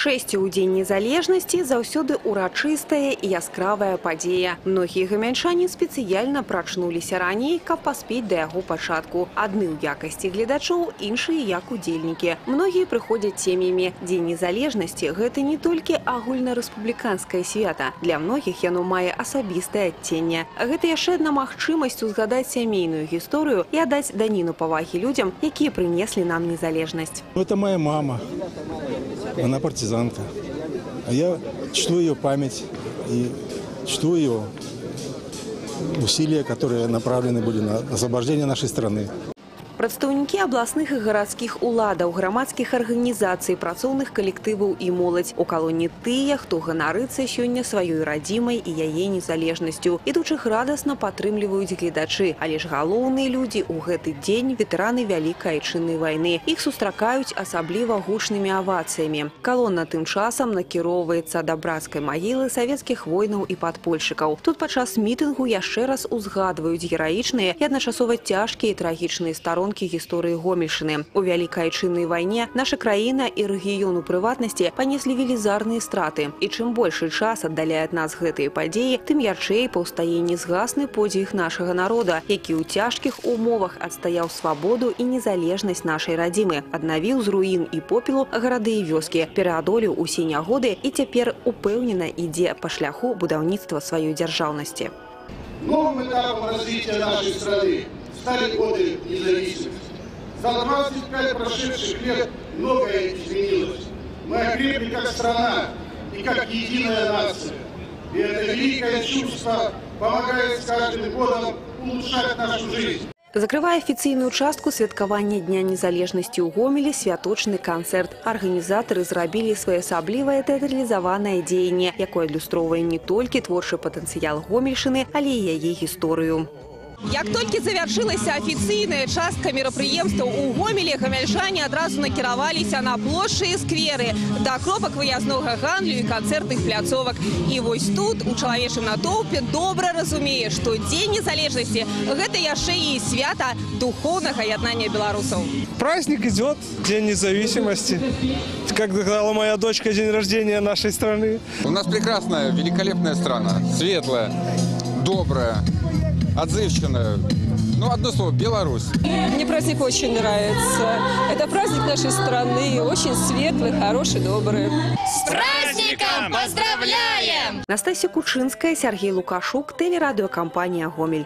Шэсце ў дзень незалежнасці заўсёды урачыстая і яскравая падзея. Многія гамяльчане спецыяльна прачнуліся раней, каб паспець да яго пачатку. Адны ў якасці гледачоў, іншыя як удзельнікі. Многія прыходзяць сем'ямі. Дзень незалежнасці – гэта не толькі агульнарэспубліканскае свята. Для многіх яно мае асабістае адценне. Гэта яшчэ адна магчымасць узгадаць сямейную гісторыю і аддаць даніну павагі людзям, якія прынеслі нам незалежнасць. Это моя мама. Она партизанка. А я чту ее память и чту ее усилия, которые направлены были на освобождение нашей страны. Прадстаўнікі абласных і гарадскіх уладаў, грамадскіх арганізацый, працоўных калектываў і моладзь. У калоні тыя, хто ганарыцца сёння сваёй радзімай і яе незалежнасцю. Ідучых радасна падтрымліваюць гледачы. Але ж галоўныя людзі ў гэты дзень – ветэраны Вялікай Айчыннай вайны. Іх сустракаюць асабліва гучнымі авацыямі. Калона тым часам накіроўваецца да брацкай магілы савецкіх воінаў і падпольшчыкаў. Тут падчас мітынгу яшчэ раз узгадваюць гераічныя і адначасова цяжкія і трагічныя старонкі гісторыі Гомельшчыны. У Вялікай Айчыннай вайне наша краіна і рэгіён у прыватнасці панеслі велізарныя страты. І чым большы час аддаляе ад нас гэтыя падзеі, тым ярчэй паўстае незгасны подзвіг нашага народа, які ў цяжкіх умовах адстаяў свабоду і незалежнасць нашай радзімы, аднавіў з руін і попелу гарады і вёскі, пераадолеў усе нягоды і цяпер упэўнена ідзе па шляху будаўніцтва сваёй дзяржаўнасці. Новым этапом развития нашей страны стали годы независимости. За 25 прошедших лет многое изменилось. Мы окрепли как страна и как единая нация. И это великое чувство помогает с каждым годом улучшать нашу жизнь. Закрывае афіцыйную частку святкавання Дня незалежнасці ў Гомелі святочны канцэрт. Арганізатары зрабілі своеасаблівае тэатралізаванае дзеянне, якое адлюстроўвае не толькі творчы патэнцыял Гомельшчыны, але і яе гісторыю. Як толькі завяршылася афіцыйная частка мерапрыемстваў у Гомелі, гамяльчане адразу накіраваліся на плошчы і скверы, да кропак выязнога гандлю і канцэртных пляцовак. І вось тут, у чалавечым натоўпе, добра разумее, што Дзень незалежнасці – гэта яшчэ і свята духоўнага яднання беларусаў. Праздник идет, День независимости. Как сказала моя дочка, день рождения нашей страны. У нас прекрасная, великолепная страна, светлая, добрая, отзывчивая. Ну, одно слово – Беларусь. Мне праздник очень нравится. Это праздник нашей страны, очень светлый, хороший, добрый. С праздником поздравляем! Настасья Кучинская, Сергей Лукашук, телерадиокомпания «Гомель».